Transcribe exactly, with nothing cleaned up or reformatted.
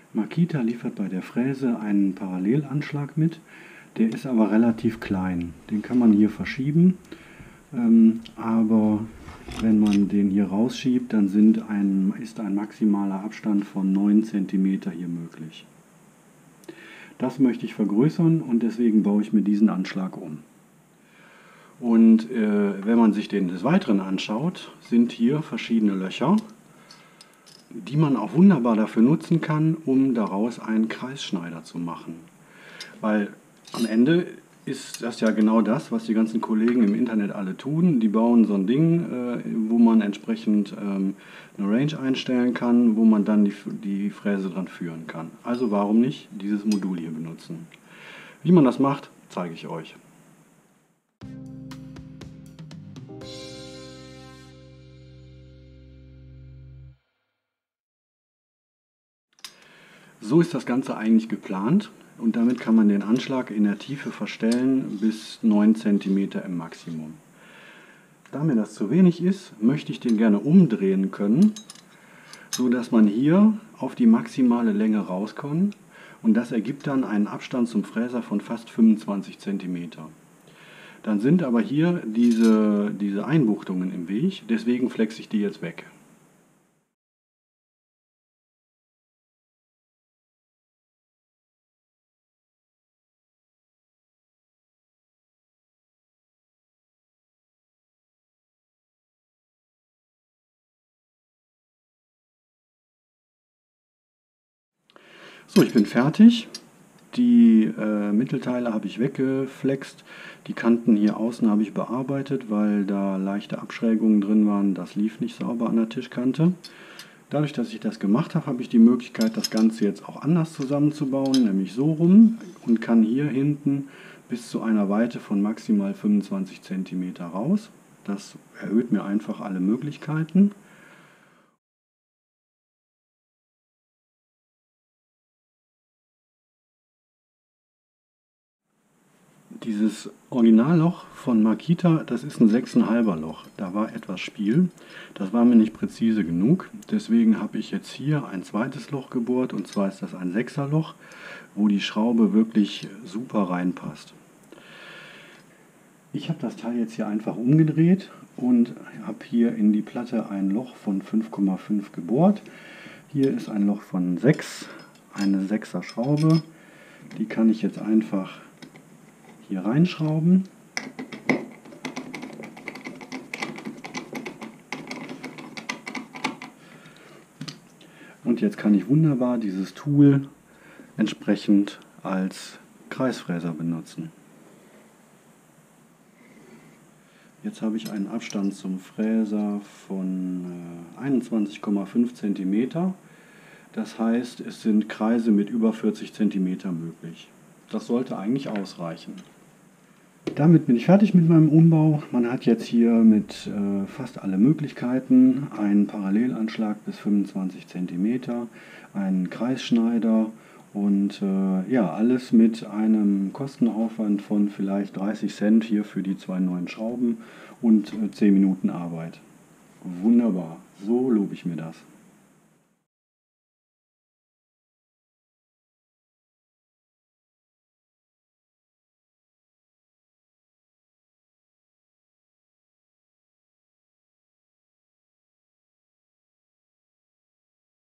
Makita liefert bei der Fräse einen Parallelanschlag mit, der ist aber relativ klein. Den kann man hier verschieben, ähm, aber wenn man den hier rausschiebt, dann sind ein, ist ein maximaler Abstand von neun Zentimeter hier möglich. Das möchte ich vergrößern und deswegen baue ich mir diesen Anschlag um. Und äh, wenn man sich den des Weiteren anschaut, sind hier verschiedene Löcher, die man auch wunderbar dafür nutzen kann, um daraus einen Kreisschneider zu machen. Weil am Ende ist das ja genau das, was die ganzen Kollegen im Internet alle tun. Die bauen so ein Ding, äh, wo man entsprechend ähm, eine Range einstellen kann, wo man dann die, die Fräse dran führen kann. Also warum nicht dieses Modul hier benutzen? Wie man das macht, zeige ich euch. So ist das Ganze eigentlich geplant und damit kann man den Anschlag in der Tiefe verstellen bis neun Zentimeter im Maximum. Da mir das zu wenig ist, möchte ich den gerne umdrehen können, so dass man hier auf die maximale Länge rauskommt und das ergibt dann einen Abstand zum Fräser von fast fünfundzwanzig Zentimeter. Dann sind aber hier diese, diese Einbuchtungen im Weg, deswegen flexe ich die jetzt weg. So, ich bin fertig. Die äh, Mittelteile habe ich weggeflext. Die Kanten hier außen habe ich bearbeitet, weil da leichte Abschrägungen drin waren. Das lief nicht sauber an der Tischkante. Dadurch, dass ich das gemacht habe, habe ich die Möglichkeit, das Ganze jetzt auch anders zusammenzubauen, nämlich so rum, und kann hier hinten bis zu einer Weite von maximal fünfundzwanzig Zentimeter raus. Das erhöht mir einfach alle Möglichkeiten. Dieses Originalloch von Makita, das ist ein sechs Komma fünfer Loch. Da war etwas Spiel. Das war mir nicht präzise genug. Deswegen habe ich jetzt hier ein zweites Loch gebohrt, und zwar ist das ein sechser Loch, wo die Schraube wirklich super reinpasst. Ich habe das Teil jetzt hier einfach umgedreht und habe hier in die Platte ein Loch von fünf Komma fünf gebohrt. Hier ist ein Loch von sechs, eine sechser Schraube. Die kann ich jetzt einfach hier reinschrauben. Und jetzt kann ich wunderbar dieses Tool entsprechend als Kreisfräser benutzen. Jetzt habe ich einen Abstand zum Fräser von einundzwanzig Komma fünf Zentimeter. Das heißt, es sind Kreise mit über vierzig Zentimeter möglich. Das sollte eigentlich ausreichen. Damit bin ich fertig mit meinem Umbau. Man hat jetzt hier mit äh, fast alle Möglichkeiten: einen Parallelanschlag bis fünfundzwanzig Zentimeter, einen Kreisschneider und äh, ja, alles mit einem Kostenaufwand von vielleicht dreißig Cent hier für die zwei neuen Schrauben und äh, zehn Minuten Arbeit. Wunderbar, so lobe ich mir das.